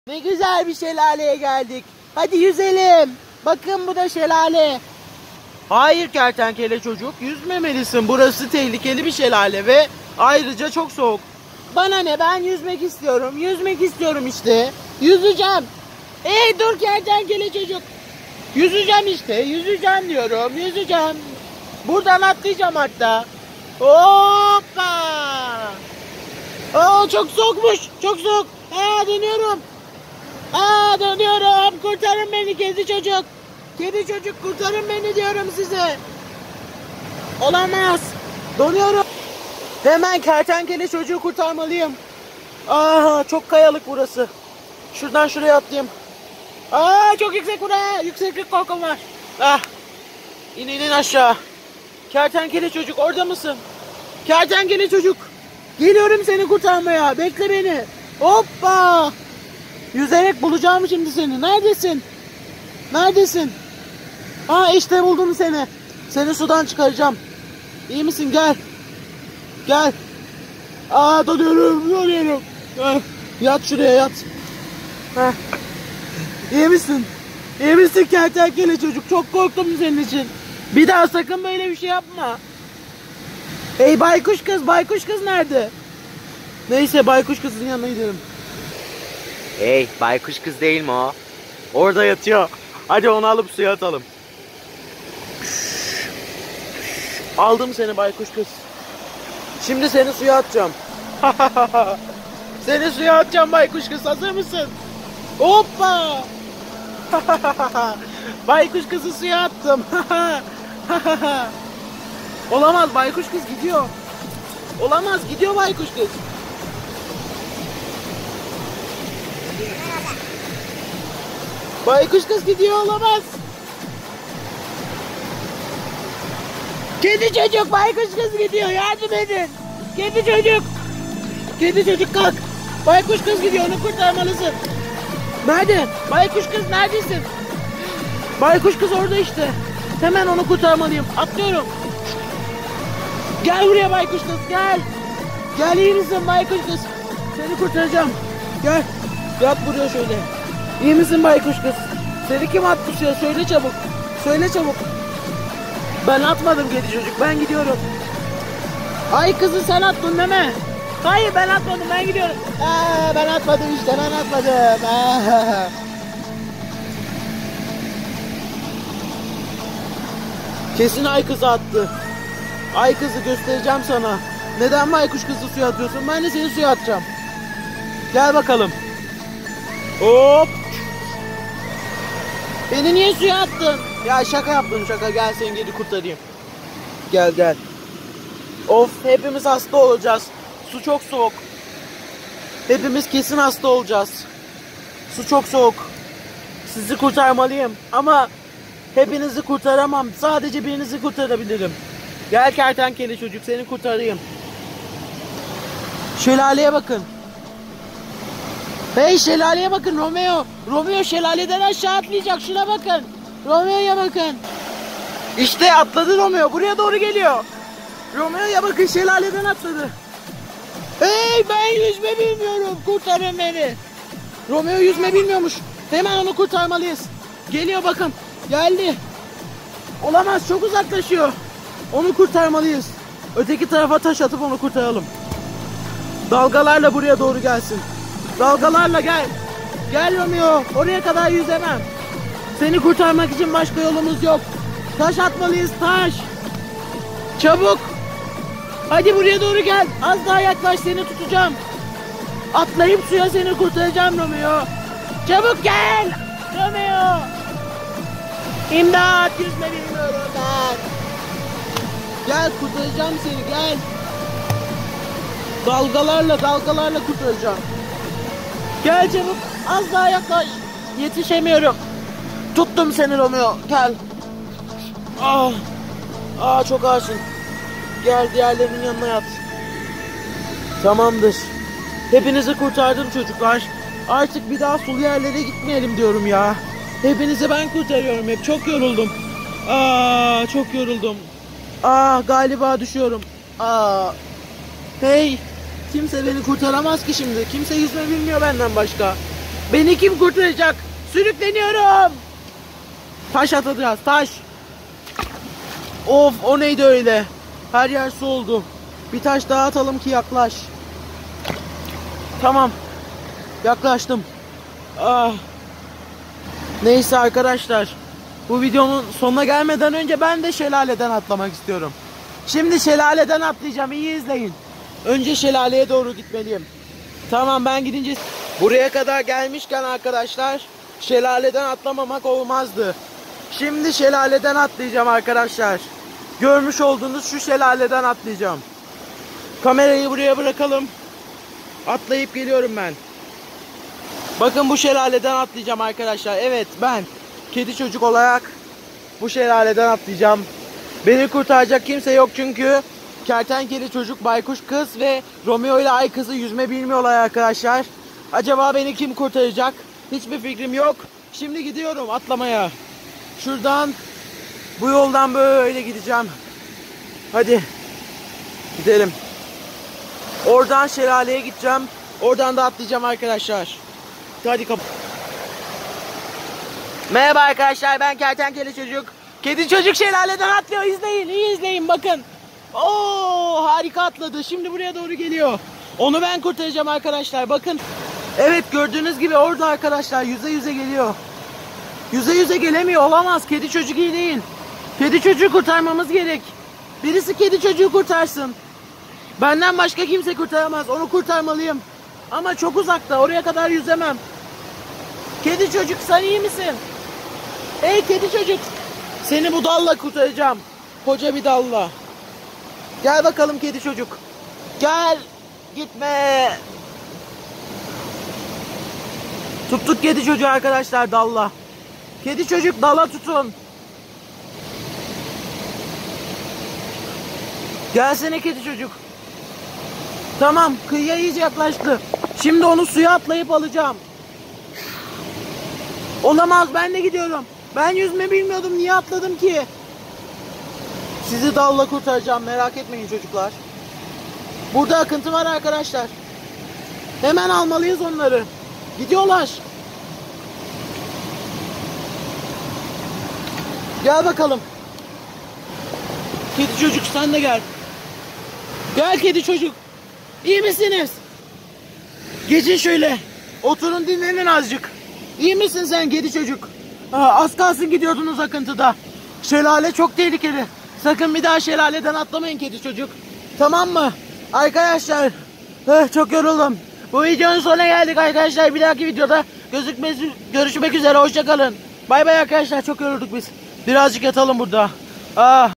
Ne güzel bir şelaleye geldik. Hadi yüzelim. Bakın bu da şelale. Hayır kertenkele çocuk, yüzmemelisin. Burası tehlikeli bir şelale ve ayrıca çok soğuk. Bana ne, ben yüzmek istiyorum. Yüzmek istiyorum işte. Yüzeceğim. Dur kertenkele çocuk. Yüzeceğim işte. Yüzeceğim diyorum. Yüzeceğim. Buradan atlayacağım hatta. Hoppa. Çok soğukmuş. Çok soğuk. Dönüyorum. Dönüyorum. Kurtarın beni kedi çocuk. Kedi çocuk kurtarın beni diyorum size. Olamaz. Donuyorum. Hemen kertenkele çocuğu kurtarmalıyım. Çok kayalık burası. Şuradan şuraya atlayayım. Çok yüksek buraya. Yükseklik korkum var. İnin aşağı. Kertenkele çocuk orada mısın? Kertenkele çocuk. Geliyorum seni kurtarmaya. Bekle beni. Hoppa. Yüzerek bulacağım şimdi seni. Neredesin? Neredesin? İşte buldum seni. Seni sudan çıkaracağım. İyi misin? Gel. Gel. Donuyorum. Yat şuraya yat. İyi misin? İyi misin kertenkele çocuk? Çok korktum senin için. Bir daha sakın böyle bir şey yapma. Hey baykuş kız. Baykuş kız nerede? Neyse baykuş kızın yanına gidelim. Hey, baykuş kız değil mi o? Orada yatıyor. Hadi onu alıp suya atalım. Aldım seni baykuş kız. Şimdi seni suya atacağım. Seni suya atacağım baykuş kız. Hazır mısın? Hoppa. Baykuş kızı suya attım. Olamaz, baykuş kız gidiyor. Olamaz, gidiyor baykuş kız. Baykuş kız gidiyor, olamaz. Kedi çocuk, baykuş kız gidiyor, yardım edin. Kedi çocuk. Kedi çocuk kalk. Baykuş kız gidiyor, onu kurtarmalısın. Nerede? Baykuş kız neredesin? Baykuş kız orada işte. Hemen onu kurtarmalıyım. Atlıyorum. Gel buraya baykuş kız, gel. Gel, iyi misin baykuş kız? Seni kurtaracağım. Gel. Yat buraya şöyle. İyi misin baykuş kız? Seni kim attı suya? Söyle çabuk. Söyle çabuk. Ben atmadım kedi çocuk. Ben gidiyorum. Ay kızı sen attın değil mi? Hayır ben atmadım. Ben gidiyorum. Ben atmadım işte. Ben atmadım. Kesin ay kızı attı. Ay kızı göstereceğim sana. Neden baykuş kızı suya atıyorsun? Ben de seni suya atacağım. Gel bakalım. Hop. Beni niye suya attın? Ya şaka yaptım şaka. Gel seni geri kurtarayım. Gel. Of, hepimiz hasta olacağız. Su çok soğuk. Hepimiz kesin hasta olacağız. Su çok soğuk. Sizi kurtarmalıyım ama hepinizi kurtaramam. Sadece birinizi kurtarabilirim. Gel kertenkele çocuk, seni kurtarayım. Şelaleye bakın. Hey, şelaleye bakın Romeo. Romeo şelaleden aşağı atlayacak. Şuna bakın. Romeo'ya bakın. İşte atladı Romeo. Buraya doğru geliyor. Romeo'ya bakın, şelaleden atladı. Hey, ben yüzme bilmiyorum. Kurtarın beni. Romeo yüzme bilmiyormuş. Hemen onu kurtarmalıyız. Geliyor bakın. Geldi. Olamaz, çok uzaklaşıyor. Onu kurtarmalıyız. Öteki tarafa taş atıp onu kurtaralım. Dalgalarla buraya doğru gelsin. Dalgalarla gel. Gel Romeo. Oraya kadar yüzemem. Seni kurtarmak için başka yolumuz yok. Taş atmalıyız, taş. Çabuk. Hadi buraya doğru gel. Az daha yaklaş, seni tutacağım. Atlayıp suya seni kurtaracağım Romeo. Çabuk gel. Romeo. İmdat, yüzme bilmiyorum ben. Gel, kurtaracağım seni, gel. Dalgalarla kurtaracağım. Gel çabuk, az daha yaklaş. Yetişemiyorum. Tuttum seni Romeo, gel. Çok ağırsın. Gel, diğerlerinin yanına yat. Tamamdır. Hepinizi kurtardım çocuklar. Artık bir daha sulu yerlere gitmeyelim diyorum ya. Hepinizi ben kurtarıyorum hep. Çok yoruldum. Çok yoruldum. Galiba düşüyorum. Hey, kimse beni kurtaramaz ki şimdi. Kimse yüzme bilmiyor benden başka. Beni kim kurtaracak? Sürükleniyorum. Taş atacağız, taş. Of, o neydi öyle? Her yer su oldu. Bir taş daha atalım ki yaklaş. Tamam. Yaklaştım. Ah. Neyse arkadaşlar. Bu videonun sonuna gelmeden önce ben de şelaleden atlamak istiyorum. Şimdi şelaleden atlayacağım. İyi izleyin. Önce şelaleye doğru gitmeliyim. Tamam, ben gidince... Buraya kadar gelmişken arkadaşlar, şelaleden atlamamak olmazdı. Şimdi şelaleden atlayacağım arkadaşlar. Görmüş olduğunuz şu şelaleden atlayacağım. Kamerayı buraya bırakalım. Atlayıp geliyorum ben. Bakın, bu şelaleden atlayacağım arkadaşlar. Evet, ben kedi çocuk olarak bu şelaleden atlayacağım. Beni kurtaracak kimse yok çünkü kertenkele çocuk, baykuş kız ve Romeo ile ay kızı yüzme bilmiyorlar arkadaşlar. Acaba beni kim kurtaracak? Hiçbir fikrim yok. Şimdi gidiyorum atlamaya. Şuradan, bu yoldan böyle gideceğim. Hadi gidelim. Oradan şelaleye gideceğim. Oradan da atlayacağım arkadaşlar. Hadi kap. Merhaba arkadaşlar, ben kertenkele çocuk. Kedi çocuk şelaleden atlıyor. İzleyin, iyi izleyin, bakın. Oo, harika atladı. Şimdi buraya doğru geliyor. Onu ben kurtaracağım arkadaşlar. Bakın. Evet, gördüğünüz gibi orada arkadaşlar. Yüze yüze geliyor. Yüze yüze gelemiyor. Olamaz. Kedi çocuk iyi değil. Kedi çocuğu kurtarmamız gerek. Birisi kedi çocuğu kurtarsın. Benden başka kimse kurtaramaz. Onu kurtarmalıyım. Ama çok uzakta. Oraya kadar yüzemem. Kedi çocuk, sen iyi misin? Ey kedi çocuk. Seni bu dalla kurtaracağım. Koca bir dalla. Gel bakalım kedi çocuk. Gel. Gitme. Tuttuk kedi çocuğu arkadaşlar dalla. Kedi çocuk, dala tutun. Gelsene kedi çocuk. Tamam, kıyıya iyice yaklaştı. Şimdi onu suya atlayıp alacağım. Olamaz, ben de gidiyorum. Ben yüzme bilmiyordum, niye atladım ki? Sizi dalla kurtaracağım, merak etmeyin çocuklar. Burada akıntı var arkadaşlar. Hemen almalıyız onları. Gidiyorlar. Gel bakalım. Kedi çocuk, sen de gel. Gel kedi çocuk. İyi misiniz? Geçin şöyle. Oturun, dinlenin azıcık. İyi misin sen kedi çocuk? Az kalsın gidiyordunuz akıntıda. Şelale çok tehlikeli. Sakın bir daha şelaleden atlamayın kedi çocuk. Tamam mı? Arkadaşlar, çok yoruldum. Bu videonun sonuna geldik arkadaşlar. Bir dahaki videoda görüşmek üzere. Hoşça kalın. Bay bay arkadaşlar. Çok yorulduk biz. Birazcık yatalım burada.